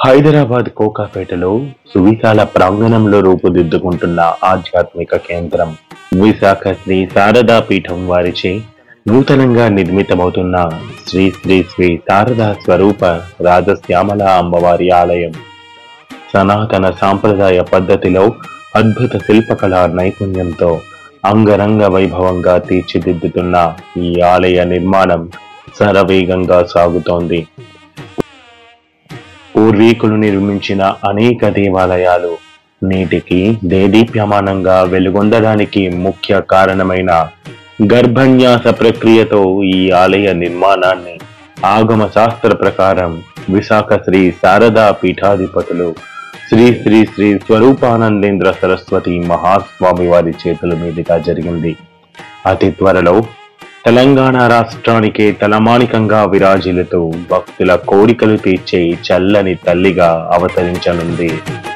హైదరాబాద్ కోకాపేటలో సువిశాల ప్రాంగణంలో రూపుదిద్దుకుంటున్న ఆధ్యాత్మిక కేంద్రం విశాఖ శ్రీ శారదా పీఠం వారిచే నూతనంగా నిర్మితమవుతున్న శ్రీ శ్రీ శ్రీ శారదా స్వరూప రాజశ్యామల అమ్మవారి ఆలయం సనాతన సాంప్రదాయ పద్ధతిలో అద్భుత శిల్పకళా నైపుణ్యంతో అంగరంగ వైభవంగా తీర్చిదిద్దుతున్న ఈ ఆలయ నిర్మాణం శరవేగంగా సాగుతోంది. పూర్వీకులు నిర్మించిన అనేక దేవాలయాలు నేటికి దేదీప్యమానంగా వెలుగొందడానికి ముఖ్య కారణమైన గర్భన్యాస ప్రక్రియతో ఈ ఆలయ నిర్మాణాన్ని ఆగమ శాస్త్ర ప్రకారం విశాఖ శ్రీ శారదా పీఠాధిపతులు శ్రీ శ్రీ శ్రీ స్వరూపానందేంద్ర సరస్వతి మహాస్వామి వారి చేతుల మీదుగా జరిగింది. అతి త్వరలో తెలంగాణ రాష్ట్రానికే తలమానికంగా విరాజిల్లుతూ భక్తుల కోరికలు తీర్చే చల్లని తల్లిగా అవతరించనుంది.